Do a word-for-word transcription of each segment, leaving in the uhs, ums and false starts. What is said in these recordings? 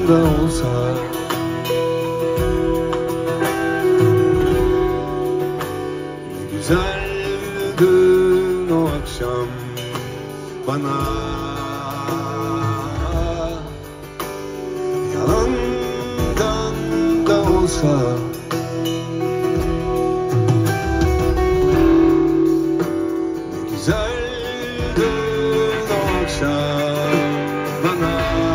da olsa. Ne güzeldin o akşam bana, yalandan da olsa. Ne güzeldin o akşam bana.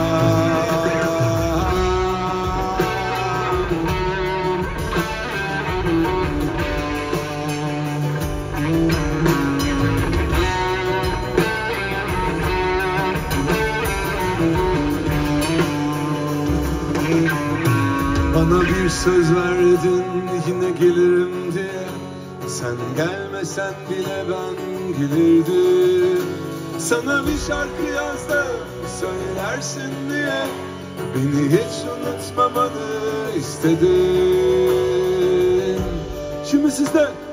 Bana bir söz verdin yine gelirim diye. Sen gelmesen bile ben gelirdim. Sana bir şarkı yazdım söylersin diye. Beni hiç unutmamanı istedim. Şimdi sizde